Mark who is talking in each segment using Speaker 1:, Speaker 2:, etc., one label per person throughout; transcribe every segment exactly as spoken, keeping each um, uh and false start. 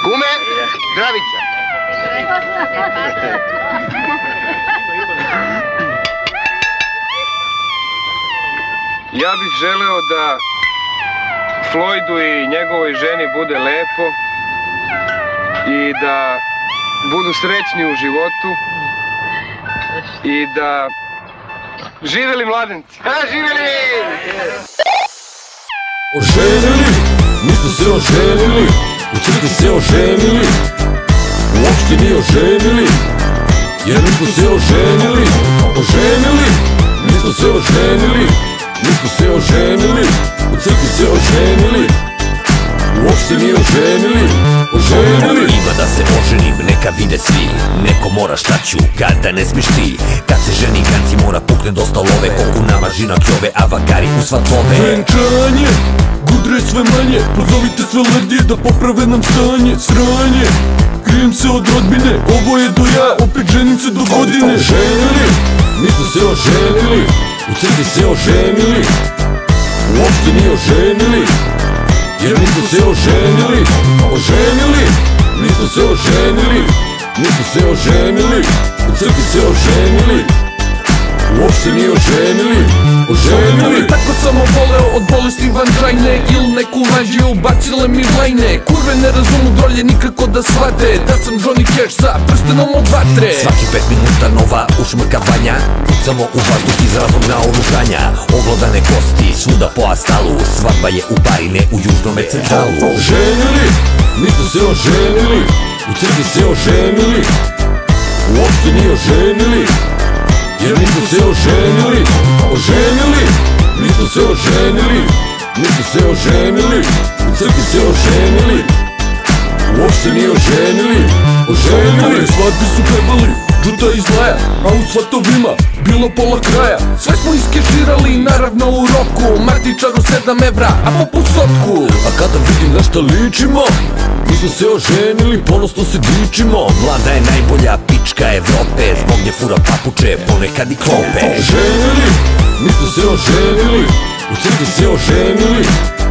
Speaker 1: Kume, zdravica.
Speaker 2: Ja bih želeo da Floydu i njegovoj ženi bude lepo i da budu srećni u životu i da živeli mladenci. Ha, živeli!
Speaker 3: Oženili, mi smo se oženili, u crkvi se oženili, u opštini oženili, jer mi smo se oženili, oženili, mi smo se oženili, mi smo se oženili, u crkvi se oženili, u opštini oženili, oženili.
Speaker 4: Ima da se oženim, neka vide svi, neko mora šta ću, kada ne smiješ ti. Kad se ženi ganci mora pukne dosta love, koku nama žina kljove, a vakari u svatove.
Speaker 3: Venčanje, gudre sve manje, pozovite sve ledije da poprave nam stanje. Sranje, krijem se od rodbine, ovo je do ja, opet ženim se do godine. Oženili, mi smo se oženili, u crkvi se oženili, u opštini oženili, jer mi smo se oženili, oženili, mi smo se oženili, mi smo se oženili, u crkvi se oženili, u opštini oženili, oženili.
Speaker 5: Tako sam oboleo od bolesti vanđajne, il neku lažiju ubacile mi lajne. Kurve ne razumu drolje nikako da shvate da sam Johnny Cash sa prstenom od vatre.
Speaker 4: Svaki pet minuta nova ušmrkavanja, pucamo u vazduh iz razlogna oružanja. Oglodane kosti svuda po astalu, svadba je u Barine u južnome centralu.
Speaker 3: Oženili, mi smo se oženili, u crkvi se oženili, u opštini oženili, jer mi smo se oženili, oženili, mi smo se oženili, mi smo se oženili, u crkvi se oženili, u opštini oženili, oženili. Svadbi su pevali, žuta iz laja, a u svatovima bilo pola kraja.
Speaker 5: Sve smo iskeširali, naravno u roku, matičaru sedam evra, a poput sotku.
Speaker 3: A kada vidim na šta ličimo, mi smo se oženili, ponosno se dičimo.
Speaker 4: Mlada je najbolja pička Evrope, zbog nje fura papuče, ponekad i klope.
Speaker 3: Oženili, mi smo se oženili, u crkvi se oženili,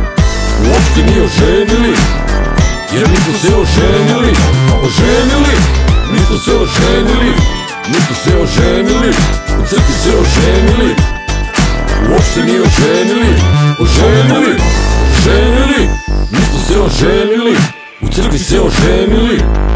Speaker 3: u opštini oženili, jer mi smo se oženili, oženili, mi smo se oženili, mi smo se oženili, u crkvi se oženili, u opštini oženili, oženili, oženili, mi smo se oženili, u crkvi se oženili,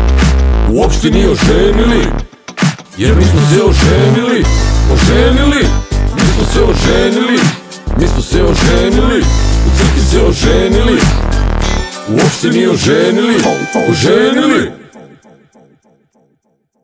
Speaker 3: u opštini oženili, jer mi smo se oženili, oženili, mi smo se oženili, mi smo se oženili, u crkvi se oženili, u opštini oženili, oženili.